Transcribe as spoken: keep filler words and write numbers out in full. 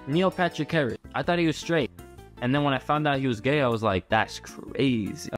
Neil Patrick Harris. I thought he was straight. And then when I found out he was gay, I was like, that's crazy.